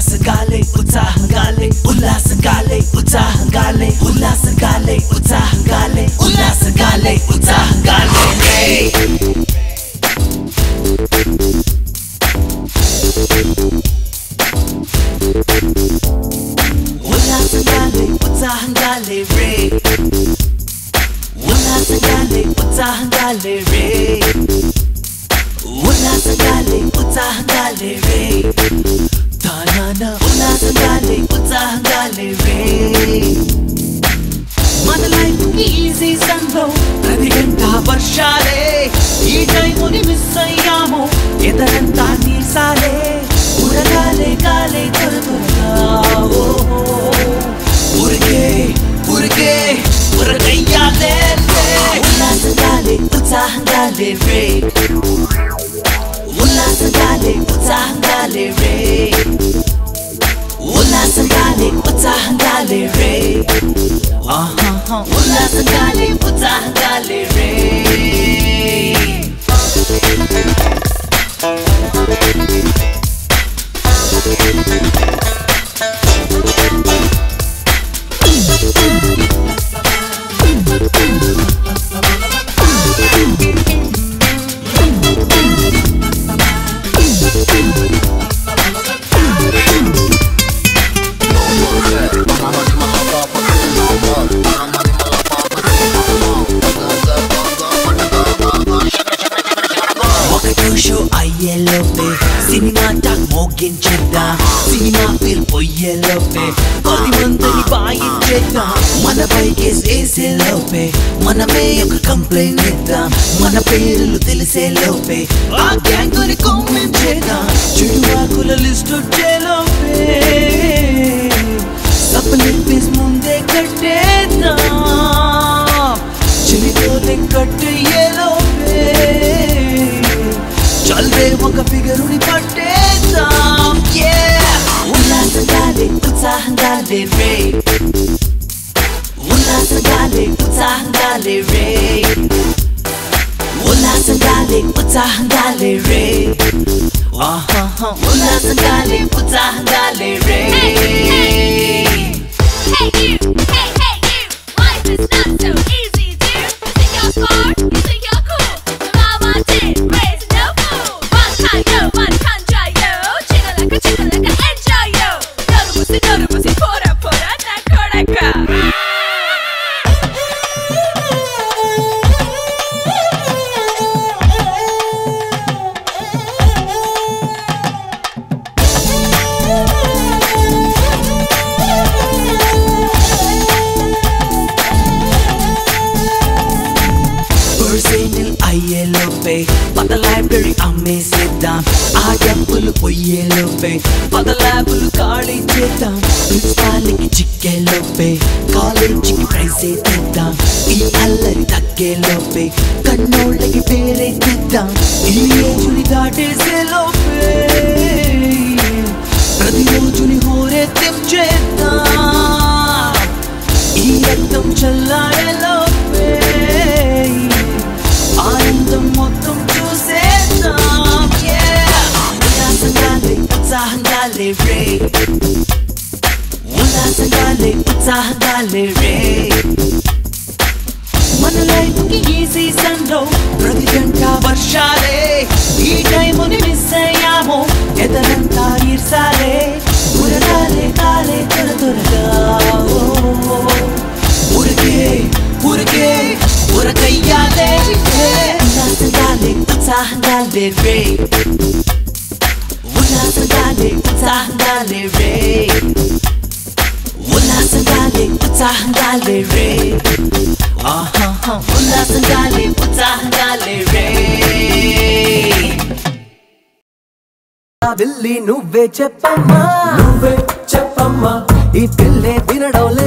ఉల్లాసగాలే ఉత్సాహంగాలే ఉల్లాసగాలే ఉత్సాహంగాలే ఉల్లాసగాలే ఉత్సాహంగాలే ఉల్లాసగాలే ఉత్సాహంగాలే ఉల్లాసగాలే ఉత్సాహంగాలే రే ఉల్లాసగాలే ఉత్సాహంగాలే రే ఉల్లాసగాలే ఉత్సాహంగాలే రే తానా ఉల్లాసగాలే ఉత్సాహంగాలే రే మన లైఫ్ ఈజీ సంగో ప్రతి గంట వర్షాలే ఈ టైముని మిస్ అయ్యాము ఎదరంతా నీసాలే ఉరగాలే కాలే త్వరగా ఉరికే ఉరికే ఉరకయ్యాలే ఉల్లాసగాలే ఉత్సాహంగాలే రే ఉల్లాసగాలే ఉత్సాహంగాలే రే ఉల్లాసగాలే ఉత్సాహంగాలే రే ఉల్లాసగాలే ఉత్సాహంగాలే రే సినిమా టాక్ మోగించేద్దాం సినిమా ఫీల్ పొయ్యేలోపే 10 మందిని వాయించేద్దాం మన బైకేస్ వేసేలోపే మనమే ఒక కంప్లైంట్ ఇద్దాం మన పేర్లు తెలిసేలోపే ఆ గ్యాంగ్ ని కొమ్మించేద్దాం చెడువాకుల లిస్ట్ వచ్చేలోపే సప్లిపీస్ ముందే కట్టేద్దాం చెలితోనే కట్టేయేలోపే చల్దే ఒక ఫిగరుని పట్టేద్దాం ఉల్లాసగాలే ఉత్సాహంగాలే రే ఉల్లాసగాలే ఉత్సాహంగాలే రే ఉల్లాసగాలే ఉత్సాహంగాలే రే ఉల్లాసగాలే ఉత్సాహంగాలే రే Hey you, hey hey you, life is not so easy, dude. You think you're smart, you think you're cool. But mama did raise no fool. One contra yo, chicken like a enjoy yo. Noru musi, pora, na koraka. అయ్యేలోపే పద library అమ్మేసేద్దాం ఆ డబ్బులు పొయ్యేలోపే పద ల్యాబులు ఖాళీ చేద్దాం ప్రిన్సిపాల్కి చిక్కేలోపే కాలేజీకి praise తెద్దాం ఈ అల్లరి తగ్గేలోపే కన్నోళ్ళకి పేరే తెద్దాం ఈ ఏజుని దాటేసేలోపే ప్రతిరోజుని హోరే తెంచేద్దాం ఈ రక్తం చల్లారేలోపే ఆనందం మొత్తం చూసేద్దాం ఉల్లాసగాలే ఉత్సాహంగాలే రే ఉల్లాసగాలే ఉత్సాహంగాలే రే మన లైఫ్ కి ఈజీ సండో ప్రతి గంట వర్షాలే ఈ టైముని మిస్ అయ్యాము ఎదరంతా ఈర్సాలే ఉరగాలే కాలే త్వరగా ఉరికే ఉరికే ఉరకయ్యాలే ఉల్లాసగాలే ఉత్సాహంగాలే రే ఉల్లాసగాలే ఉత్సాహంగాలే రే ఉల్లాసగాలే ఉత్సాహంగాలే రే ఉల్లాసగాలే ఉత్సాహంగాలే రే వెళ్ళి నువ్వే చెప్పమ్మా ఈ పిల్లే వినడం